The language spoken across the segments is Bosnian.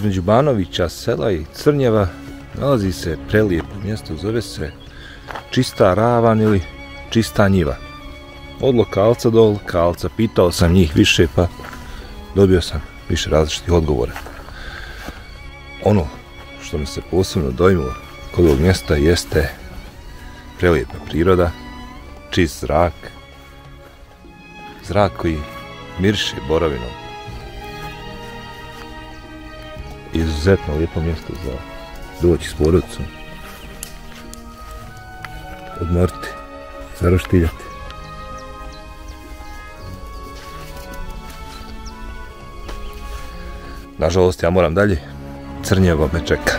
između Banovića sela i Crnjeva nalazi se prelijepo mjesto, zove se Čista ravan ili Čista njiva. Od lokalca do lokalca, pitao sam njih više pa dobio sam više različitih odgovora. Ono što mi se posebno dojmilo kod ovog mjesta jeste prelijepa priroda, čist zrak, zrak koji miriše boravinom. Izuzetno lijepo mjesto za doći s porodicom, odmoriti, zaroštiljati. Nažalost, ja moram dalje. Crnjevo me čeka.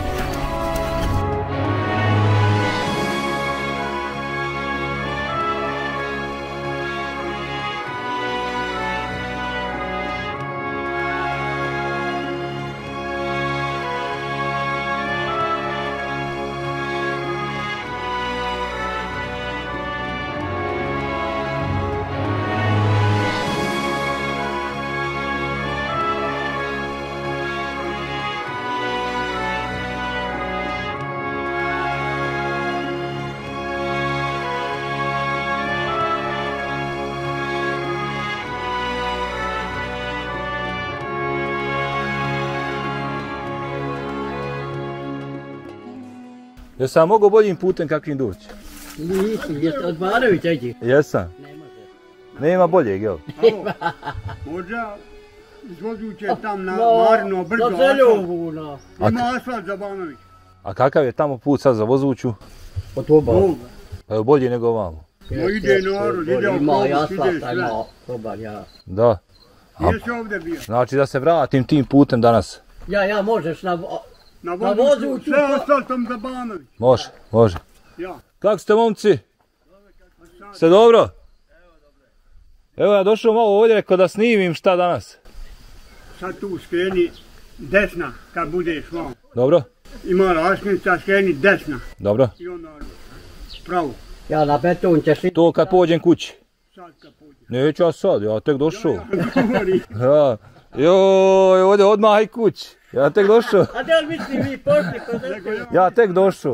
Jesam mogao boljim putem kakvim doći? Nisi, jeste od Banovića ići? Jesam. Ne može. Nema boljeg, jel? Možda izvozuće tam na Marino brdo asfalt. Ima asfalt za Banović. A kakav je tamo put sad za Vozuću? Od oba. Pa je bolji nego ovamo. Ide narod, ide autobus, ide sve. Ima dobar, ja. Da. Jesi ovdje bio? Znači da se vratim tim putem danas. Ja možeš na Vozuću, sve asfaltom za Banović. Može. Ja. Kako ste, momci? Ste dobro? Evo ja došao malo ovdje, rekao da snimim šta danas. Sad tu skreni desna kad budeš vam. Dobro? Ima raskrinica, skreni desna. Dobro. I onda pravo. Ja na beton ćeš i... To kad pođem kući. Sad kad pođeš. Neću ja sad, ja tek došao. Govori. Ja. Joj, ovdje odmah i kući. Ja tek došao. A da li misli vi pošli kod nas? Ja tek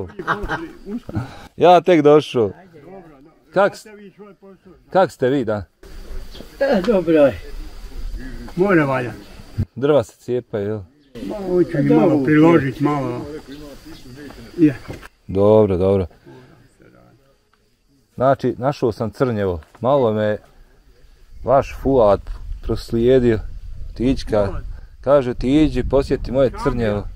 došao. Kak ste vi, da? Dobro je. Mora valjati. Drva se cijepaju, jel? Hoću ih malo priložiti, malo. Je. Dobro. Znači, našao sam Crnjevo. Malo me vaš Fuad proslijedio. Tićka. Kaže, ti iđi posjeti moje Crnjevo.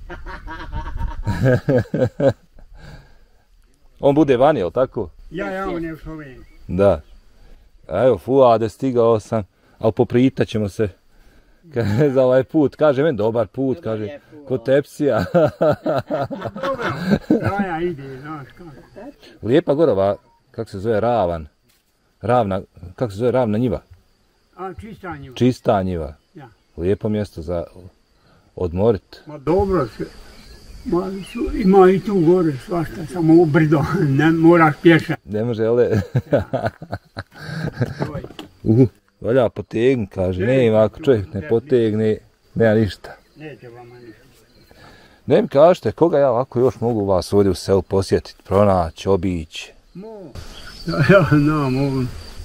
On bude vani, jel tako? Ja, on je u Sloveniji. Da. Evo, Fuade, stigao sam, ali popritat ćemo se. Za ovaj put, kaže, meni dobar put, kaže, kod Tepsija. Dobro, ja ide, znaš kako. Lijepa gorova, kako se zove, Ravan. Kako se zove, Ravna njiva? A, Čista njiva. Čista njiva. Ja. Lijepo mjesto za odmorit. Ma dobro se. Ima i tu gore svašta, samo u brdo, ne moraš pješa. Ne može, ale? Valja potegni, kaže, ne, ako čovjek ne potegne, nema ništa. Neće vama ništa. Ne mi kažete, koga ja ovako još mogu vas ovdje u selu posjetiti, pronaći, obići? Ja znam, ovo.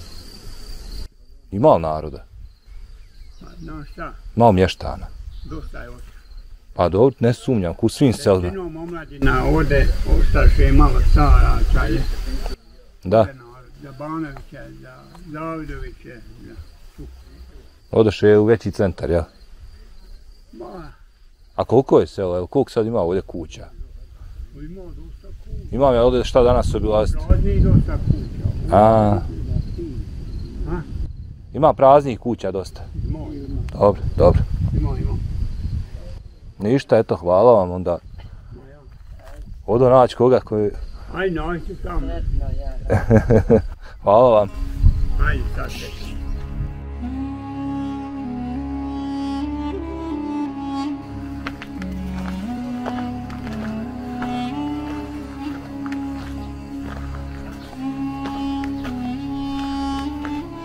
I malo naroda, Znaš šta, malo mještana. dosta je otišlo. Pa dobro, ne sumnjam, u svim selima. Većinom omladina ode, ostaše malo staraca, je. Da, Za Banovića, za Davidoviće, odoše u veći centar, jel? Ma, A koliko je selo, evo, koliko sad ima ovdje kuća? ima dosta kuća. Imam ja ovdje šta danas obilaziti? Prazni dosta kuća. A, A? ima praznih kuća dosta. Ima. Dobro. Ima. Ništa, eto, hvala vam onda. Odo naći koga koji... Aj, naći tamo. Hvala vam. Aj, sad te.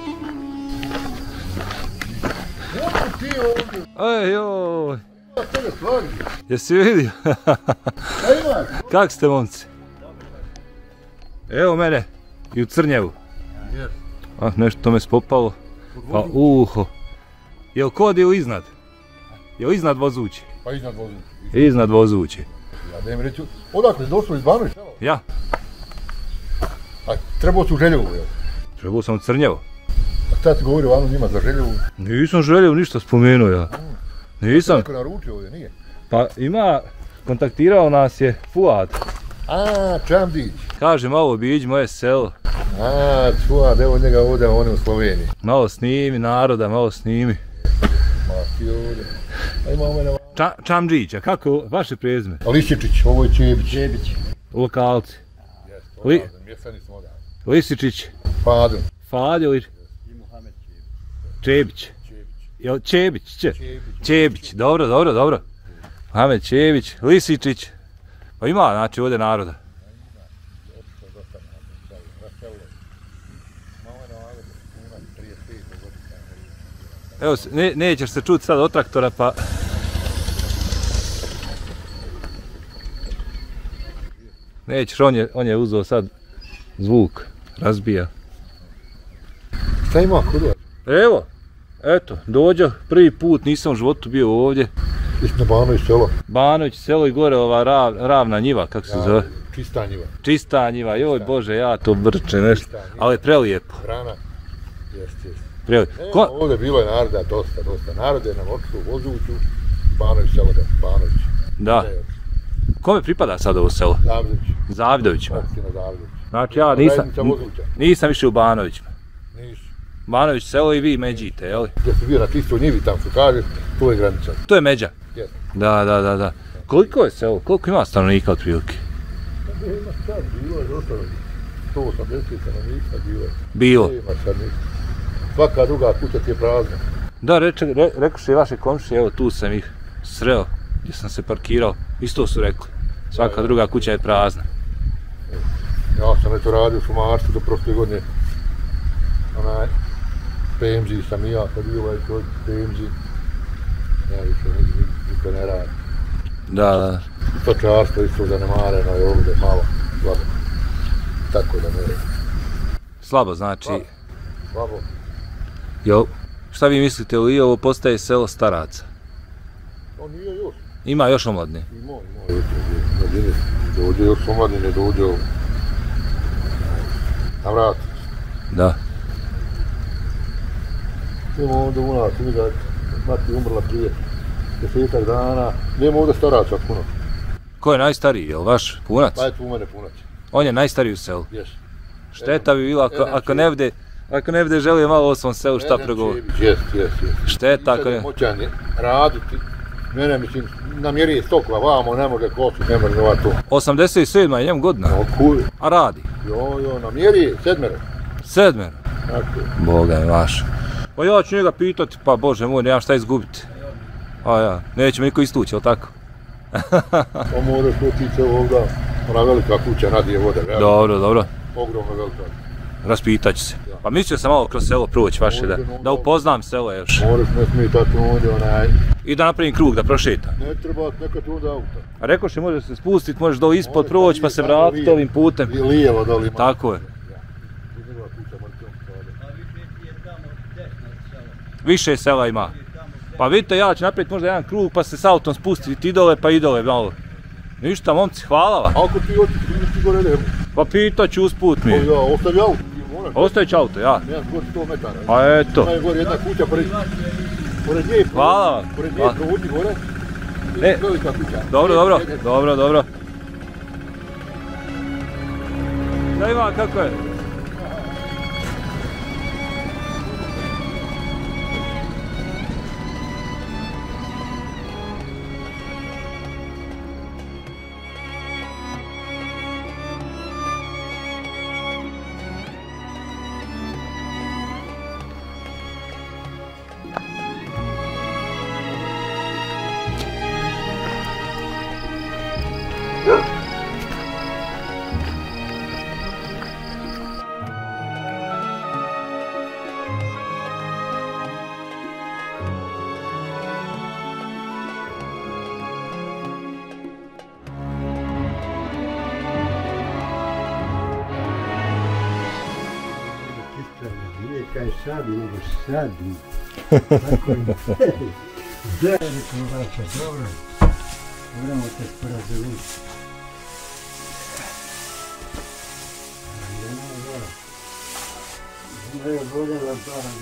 Ej, joj. Jesi vidio? Kak ste, momci? Evo mene, i u Crnjevu. Ah, nešto me spopalo. Pa uho. Jel kod je iznad? Jel iznad vozući? Pa iznad vozući. Iznad vozući. Ja da im reći, odakle došlo iz Banović? Ja. A trebao si u Željevu, jel? Trebao sam u Crnjevo. A šta ti govori vano njima za Željevu? Nisam Željevu ništa spomenuo ja. Nisam. Neko naručio ovdje, nije? Pa ima, kontaktirao nas je Fuad. A, Čamdić. Kaže malo obiđi moje selo. A, Fuad, evo njega ovdje, on je u Sloveniji. Malo snimi naroda, malo snimi. Ma ti ovdje. A ima mene... Čamdžić, a kako vaše prezime? Lisičić, ovo je Čebić. Čebić. Lokalci. Jeste, mjesani smo odavno. Lisičić. Fadon. Fadil ili? I Mohamed Čebić. Jel Čebić? Čebić. Čebić, dobro. Mohamed Čebić, Lisičić. Pa ima, znači, ovdje naroda. Evo, nećeš se čuti sad od traktora, pa... Nećeš, on je uzeo sad zvuk, razbija. Šta ima kod vas? Evo, eto, dođo, prvi put nisam u životu bio ovdje. Isto Banović selo. Banović selo i gore ova ravna njiva, kako se zove? Čista njiva. Čista njiva, joj bože, ja to brče nešto, ali prelijepo. Hrana. Jeste. Prelijepo. Ovdje bilo je naroda dosta. Narod je nam otišao u Vozuću, Banović selo da, Banović. Da. Kome pripada sad ovo selo? Zavidović. Zavidovićima. Općina Zavidović. Znači ja nisam više u Banovićima. Nisi. Banović selo i vi međite, jel? Gdje si bio na čistoj njivi, tam su kažeš, to je granica. To je međa? Jeste. Da. Koliko je selo? Koliko ima stanovnika otprilike? Ima sad, bilo je dosta. 180 stanovnika bilo je. Bilo? Ima sad ništa. Svaka druga kuća ti je prazna. Da, rekuše i vaše komšije, evo tu sam ih sreo, gdje sam se parkirao, isto su rekli. Svaka druga kuća je prazna. Ja sam eto radio u šumarstvu do prošle godine. Onaj, PMG sam i ja, kad bio ovaj kod PMG. Ja više niko ne radi. Da. Stočarstvo isto zanemareno je ovdje malo, slabo. Tako da ne... Slabo znači... Slabo. Jo, šta vi mislite, li ovo postaje selo staraca? On nije još. Ima još omladne? Ima još. Dođe još omladine, dođe ovo. Na vrat. Da. Idemo ovdje u nas, vidjeti, mati umrla prije 10 dana. Nema ovdje staraca puno. Ko je najstariji, jel vaš punac? Pa je tu u mene punac. On je najstariji u selu? Jes. Šteta bi bila ako ne bude želio malo o svom selu šta pregovori. Jes. Šteta ako ne... Moćan je raditi. Mene, mislim, namjeri je stokva, vamo, ne može kosu, ne može ova to. 87 je njemu godina? A radi? Jo, namjeri je, 7. 7? Tako. Boga mi vaš. Pa ja ću njega pitati, pa bože moj, nemam šta izgubiti. A ja, neće me niko istući, jel tako? Pa moraš otići ovdje, ona velika kuća, nadije vode, velika. Dobro. Ogromna velika. Raspitat ću se. Pa mislio sam malo kroz selo proći vaše, da upoznam selo još. Moraš ne smetati ovdje onaj... I da napravim krug, da prošetam. Ne treba nekad onda auta. A rekoš je može se spustiti, možeš dole ispod proći pa se vratiti ovim putem. I lijevo dole ima. Tako je. Više sela ima. Pa vidite, ja ću napraviti možda jedan krug pa se s autom spustiti i dole pa i dole malo. Ništa, momci, hvala vam. Ako ti otići gore nemo. Pa pitat ću usput mi. Ja, ostavi auto. Ostavit ću auto, ja. Nemam gori 100 metara. Pa eto. Ima je gore jedna kuća pored nje. Hvala vam. Pored nje provodi gore. Velika kuća. Dobro. Da ima kako je? kaj sadi, nego sadi. Tako je. Da, rekao braća, dobro. Moramo se sporazumiti. Ona je voljela bara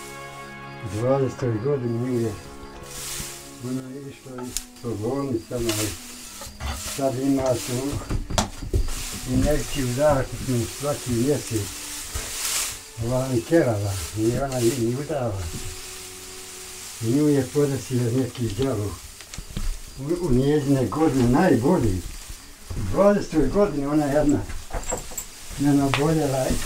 20. godini nije. Ona je išla po bolnicama i sad ima tu injekciju zaštitnu svaki mjesec. Ova mi kerala i ona ni udava. I nju je podesio neki đavo. U njezine godine najbolji. U 20. godini ona jedna mene oboljela i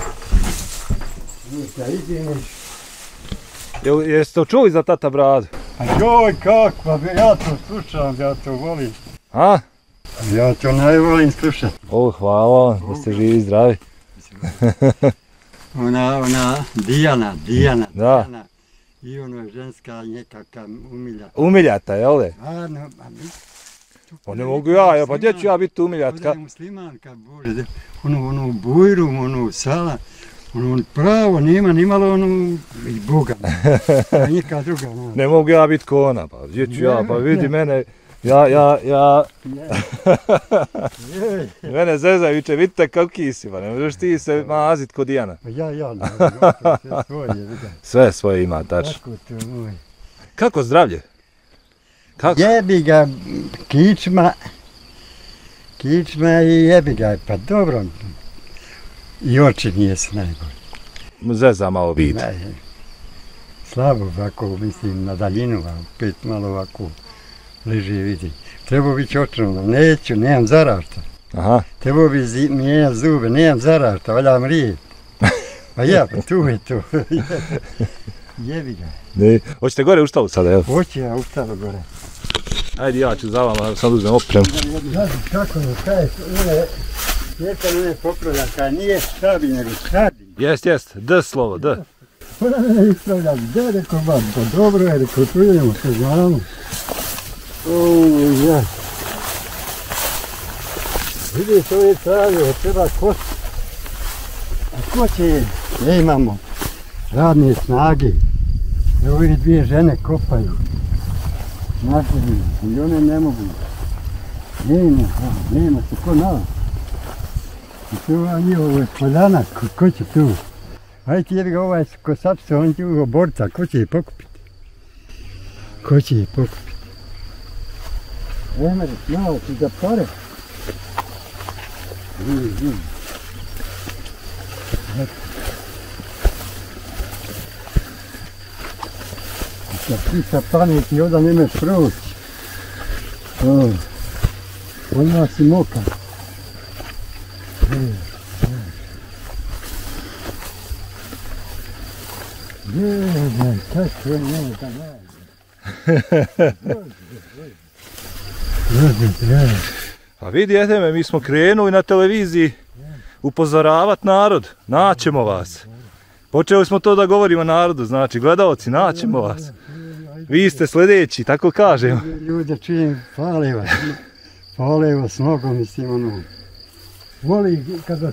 da idiniš. Jeste to čuli za tata Bradu? A joj kakva, ja to slušam, ja to volim. A? Ja to najvolim slušati. O, hvala vam, da ste živi i zdravi. Ona Dijana. Da. Dijana. I ono ženska nekakva umilja. Umiljata, jel de? A, no, Pa ne mogu ja, pa gdje ću ja biti umiljatka? Ona je muslimanka, Bože, ono bujrum, ono sala, ono pravo, nema nimalo ono i Boga, a neka druga. No. Ne mogu ja biti ko ona, pa gdje ću ja, pa vidi mene, mene zezajuće, vidite kakvi si, pa ne možeš ti se mazit kod Dijana. Ja, sve svoje, vidim. Sve svoje ima, tačno. Tako to moj. Kako zdravlje? Kako? Jebi ga, kičma i jebi ga, pa dobro. I oči nije se najbolje. Zeza malo vid. Ne, slabo ovako, mislim, na daljinu, a opet malo ovako leži i vidi. Trebao bi čočnulo, neću, nemam zarašta. Aha. Trebao bi mijenjati zube, nemam zarašta, valja mrije. Pa ja, pa tu je to. Jebi ga. Ne, hoćete gore u štalu sada, jel? Hoće ja u štalu gore. Ajde ja ću za vama, sad uzmem opremu. Znaš kako je, kaj je, neka mene popravlja, kaj nije štabi, nego štabi. Jest, D slovo, D. Ona mene ispravlja, da rekao vam, pa dobro je, rekao čujemo, se znamo. Ja. Vidiš, ovo je pravio, treba kost. A ko će je? Ne imamo radne snage. Evo ove dvije žene kopaju. Nasljedni, i one ne mogu. Nema se ko na. I to ovo je podanak, ko će tu? Ajde ti jebi ga ovaj kosačica, on će ugo borca, ko će je pokupiti? Ko će je pokupiti? Emre, malo ti za pare. Kad ti sa pameti ovdje nemeš proći. Odmah si mokar. Kako je ne da nađe. A vidite me, mi smo krenuli na televiziji upozoravat narod, naćemo vas. Počeli smo to da govorimo narodu, znači gledalci, naćemo vas. Vi ste sljedeći, tako kažemo. Ljude čujem, fale vas mnogo, mislim, ono. Voli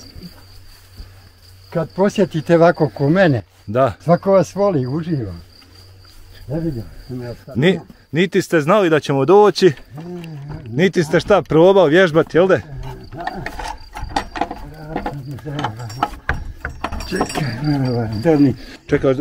kad posjetite ovako ko mene, da. Svako vas voli, uživa. Ne vidim. Niti ste znali da ćemo doći, niti ste šta probao vježbati, jel de? Čekaj, drni. Čekaj,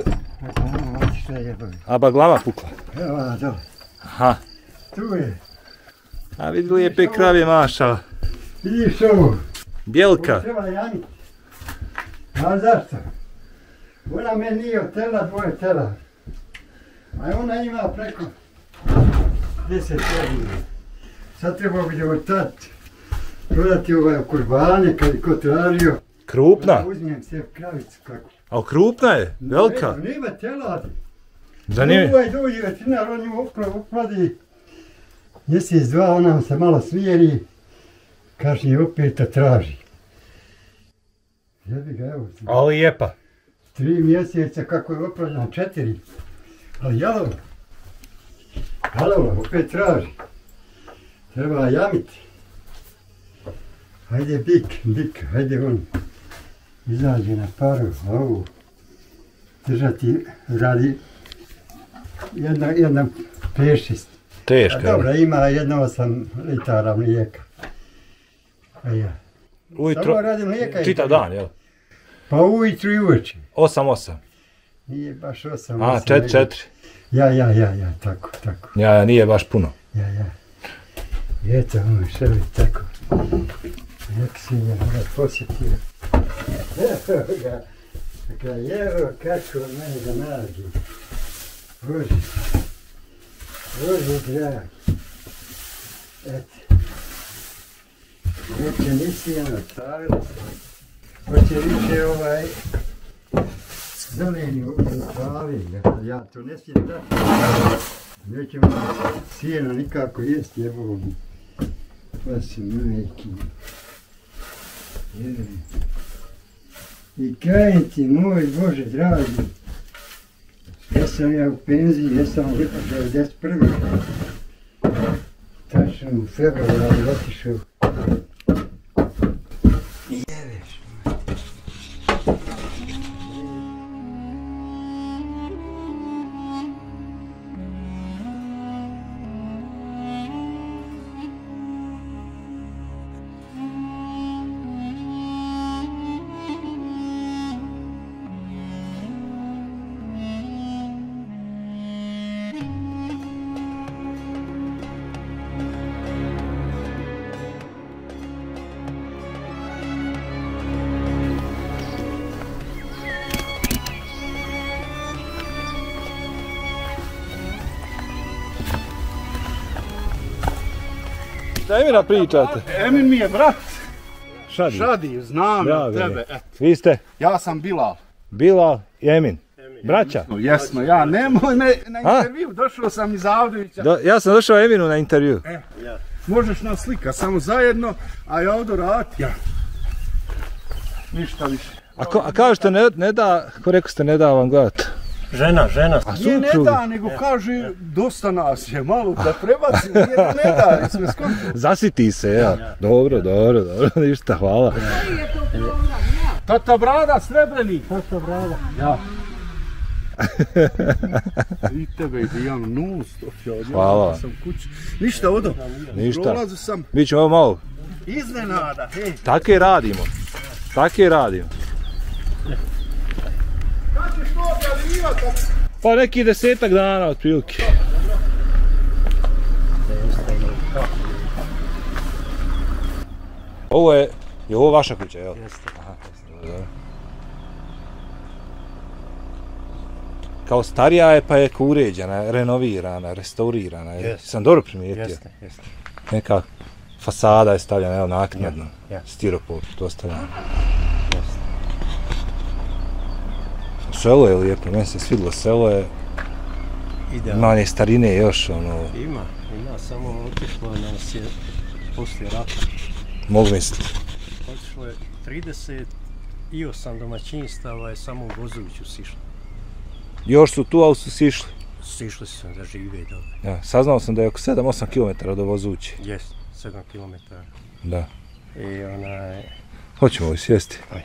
a baglava pukla. Evo, dole. Aha. Tu je. A vidi lijepe kravje mašala. Vidiš ovo? Bjelka. Ovo treba janiti. A zašto? Ona me nije otela, dvoje tela. A ona ima preko 10 godina. Sad trebao bi od tad prodati kurbane kad je ko tražio. Krupna? Uzmijem se kravicu kako. A krupna je? Velika? Nema teladi. Zanimljivo. Ovaj dođe veterinar, on ju opladi. Mjesec dva, ona se malo smijeri. Kaže, opet te traži. Jebi ga, evo. A lijepa. 3 mjeseca kako je opražena, 4. Ali jalova, opet traži. Treba jamiti. Hajde bik, hajde on. Izađe na paru, ovu. držati radi jedna pešist. Teško. Dobro, ima 8 litara mlijeka. A ja. Ujutro, Samo radi mlijeka. čitav dan, jel? Pa ujutru i uveče. 8. Nije baš 8. A, 4. Ja, tako. Ja, nije baš puno. Ja. Eto, šeli tako. Jak si me mora posjetio. Evo ga. Evo kako mene ga nađe. Bože dragi. Eto. Neće nisi jedno stavili se. Hoće više zeleni upravi. Ja to ne smijem dati. Nećemo sijeno nikako jesti, evo mi. Pa si majki. I kajem ti, moj Bože dragi. Jesam ja u penziji, jesam lijepo 91. Tačno u februaru otišao. Jeveš. Da Emina pričate. Emin mi je brat. Šadi. Šadi, znam Bravo, tebe. Eto. Vi ste Ja sam Bilal. Bilal i Emin. Braća. Jesmo, ja nemoj me na intervju, došao sam iz Avdovića. Ja sam došao Eminu na intervju. Možeš nas slika, samo zajedno, a ja odo rad, ja. Ništa više. A kao što ne da, kako rekao ste, ne da vam gledati? Žena. A Nije ne da, nego kaže, dosta nas je, malo da prebacim, nije da ne da, jesmo skontili. Zasiti se, ja. Dobro, ništa, hvala. Tata Brada, Srebreni. Tata Brada. Ja. I tebe ide Jan non stop, Hvala. sam kući. Ništa odo, Ništa. prolazu sam Mi ćemo ovo malo. iznenada, hej. Tako i radimo. Kad ćeš to objavljivati? Pa neki 10 dana otprilike. Ovo je ovo vaša kuća, jel? Jeste. Aha, dobro. Kao starija je pa je uređena, renovirana, restaurirana. Sam dobro primijetio. Jeste. Neka fasada je stavljena, evo, naknadno. Ja. Stiropor, to stavljeno. Selo je lijepo, meni se svidilo, selo je, ima one starine još, ono... Ima, samo otišlo nas je poslije rata. Mogu misliti. Otišlo je 38 domaćinstava je samo u Vozoviću sišlo. Još su tu, ali su sišli. Sišli su da žive dobro. Ja, saznao sam da je oko 7-8 km do Vozuće. Jest, 7 km. Da. I onaj... Hoćemo li sjesti? Aj.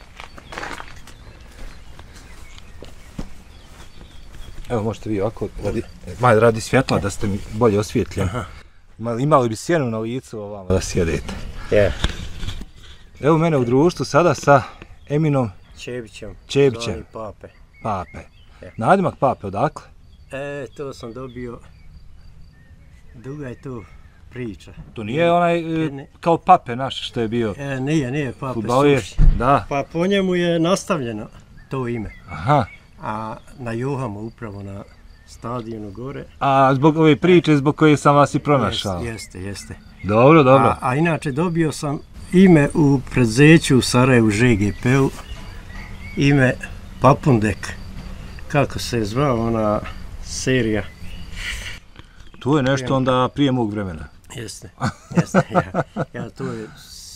Evo, možete vi ovako, radi svjetla da ste mi bolje osvjetljeni. Imali bi sjenu na licu ovamo da sjedete. Evo mene u društvu sada sa Eminom Čebićem. Čebićem. Pape. Nadimak Pape, odakle? To sam dobio, duga je tu priča. To nije onaj kao Pape naš što je bio Nije Pape fudbaler. Suši. Da. Pa po njemu je nastavljeno to ime. Aha. A na Johama upravo na stadionu gore. A zbog ove priče zbog koje sam vas i pronašao? Jeste. Dobro. A inače dobio sam ime u predzeću u Sarajevu ŽGP-u, ime Papundek. Kako se je zvao ona serija? Tu je nešto onda prije mog vremena. Jeste. Ja to je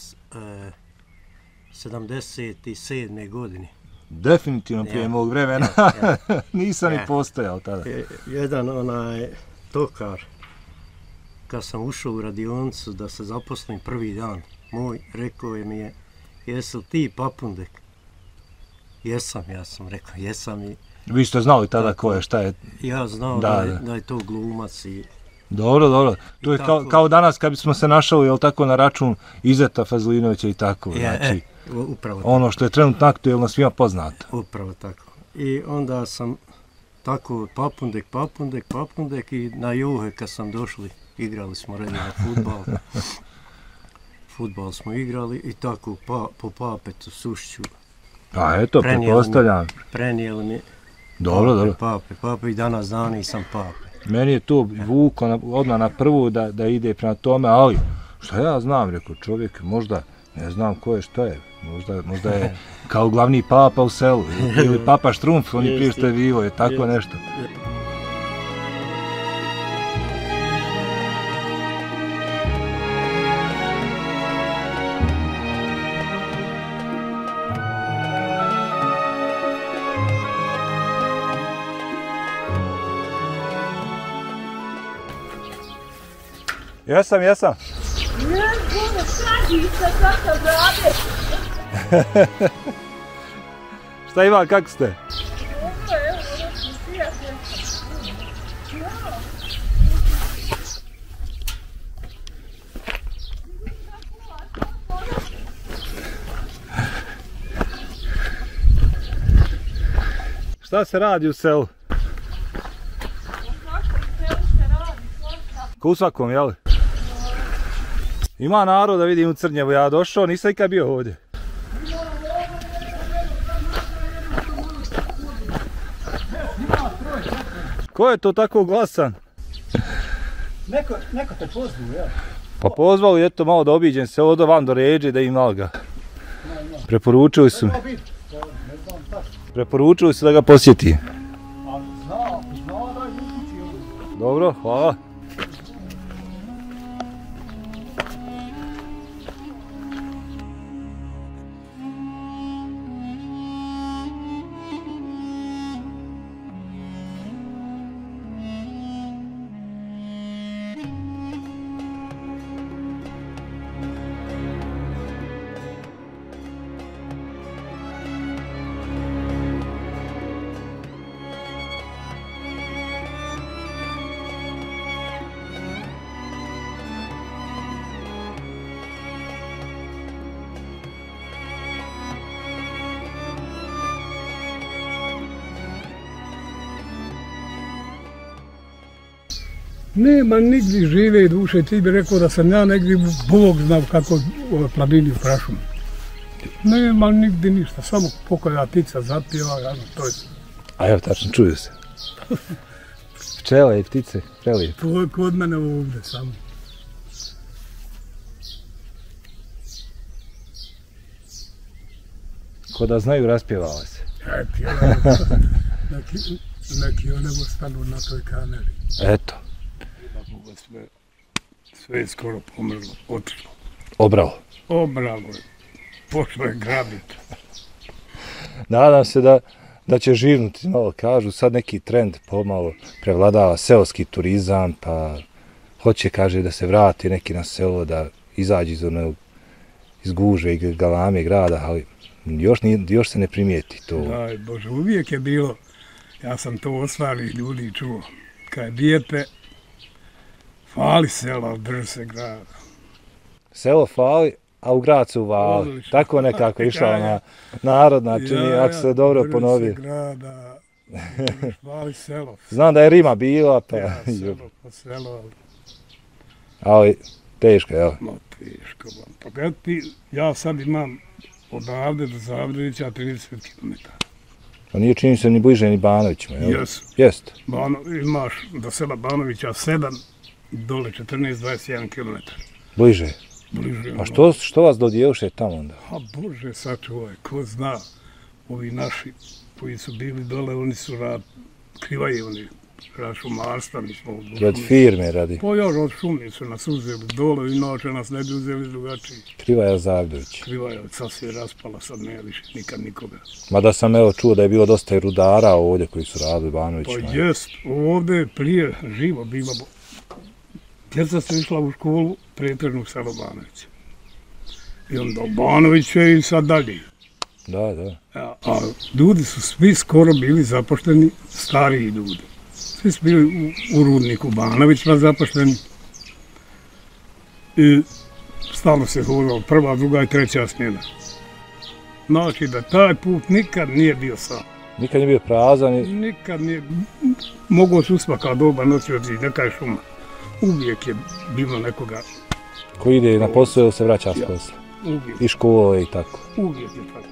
77. godine. Definitivno prije mog vremena. Nisam ni postojao tada. Jedan onaj tokar, kad sam ušao u radionicu da se zaposlim prvi dan, moj, rekao je mi je, jesi li ti Papundek? Jesam, ja sam rekao, jesam i Vi ste znali tada ko je, šta je? Ja znao da je to glumac i... Dobro. To je kao danas kad bismo se našali, jel tako, na račun Izeta Fazlinovića i tako. Znači, upravo ono što je trenutno aktuelno svima poznato. Upravo tako. I onda sam tako papundek i na juhe kad sam došli, igrali smo redno fudbal. Fudbal smo igrali i tako po Papetu, Sušću. A eto, pretpostavljam. Prenijeli mi Dobro. Pape i danas dan nisam Pape. Meni je to vuko odmah na prvu da ide prema tome, ali šta ja znam, rekao čovjek, možda ne znam ko je, šta je, možda je kao glavni papa u selu, ili papa Štrumf, on je prije što je vivo, je tako nešto. Jesam. Šta ima, kako ste? Šta se radi u selu? Ko u svakom, jel? Ima naroda, vidim, u Crnjevu, ja došao, nisam ikad bio ovdje. Ko je to tako glasan? Neko te pozvao, ja. Pa pozvali, eto, malo da obiđem se ovdje van do Ređe, da im malo ga. Preporučili su mi. Preporučili su da ga posjetim. Znao da je upući ovdje. Dobro, hvala. Nema nigdje žive duše, ti bi rekao da sam ja negdje Bog znao kako planini prašum. Nema nigdje ništa, samo pokoja ptica zapjeva, to je. A evo, tačno, čuju se. Pčele i ptice, prelijepo. To je kod mene ovdje samo. Ko da znaju, raspjevale se. Neki one ostanu na toj kaneri. Eto. Sve je skoro pomrlo, otišlo. Obralo. Obralo je. Pošlo je grabiti. Nadam se da će živnuti, malo kažu, sad neki trend pomalo prevladava seoski turizam, pa hoće, kaže, da se vrati neki na selo, da izađe iz guže i galame grada, ali još se ne primijeti to. Daj Bože, uvijek je bilo, ja sam to ostalih ljudi čuo, kad je dijete, fali sela, drži se grada. Selo fali, a u grad se uvali. Odlično. Tako nekako je išla ona narodna, čini, ako se dobro ponovi. Drži se grada, fali selo. Znam da je Rima bila, pa... Ja, selo po selo. Ali teško, jel? No, teško. Pa kad ja sad imam odavde do Zavdjevića 30 km. Pa nije čini se ni bliže ni Banovićima, jel? Jesu. Jest. Imaš do sela Banovića 7, dole 14-21 km. Bliže? Bliže. A što vas dodijeluše tamo onda? A Bože, sačuvaj, ko zna, ovi naši koji su bili dole, oni su krivaju oni, šumarstva, mi smo... Od firme radi? Pa još od šumi su nas uzeli dole, inače nas ne bi uzeli drugačiji. Krivaja Zagdović. Krivaja, sad se je raspala, sad ne više nikad nikoga. Mada sam evo čuo da je bilo dosta i rudara ovdje koji su radili Banovićima. Pa jest, ovdje prije živo bilo. Djeca su išla u školu pretežnog sela Banovića. I onda Banović je i sad dalje. Da, da. A ljudi su svi skoro bili zapošteni, stariji ljudi. Svi su bili u rudniku Banovićima zapošteni. I stalno se hodalo, prva, druga i treća smjena. Znači da taj put nikad nije bio sam. Nikad nije bio prazan Nikad nije, mogao su svaka doba noći otići, neka je šuma. Uvijek je bilo nekoga. ko ide na posao ili se vraća s posla. Uvijek. I škole i tako. Uvijek je tako.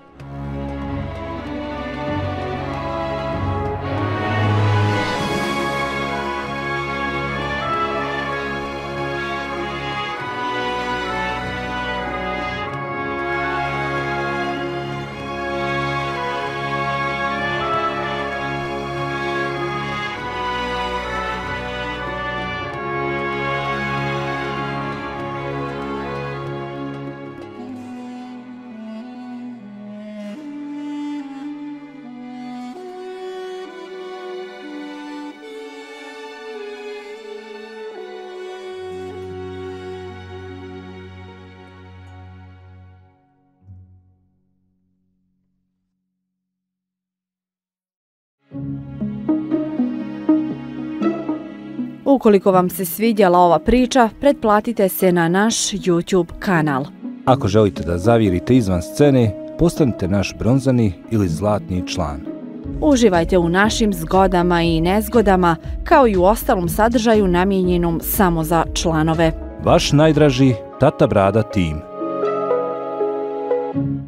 Ukoliko vam se svidjela ova priča, pretplatite se na naš YouTube kanal. Ako želite da zavirite izvan scene, postanite naš bronzani ili zlatni član. Uživajte u našim zgodama i nezgodama, kao i u ostalom sadržaju namijenjenom samo za članove. Vaš najdraži Tata Brada tim.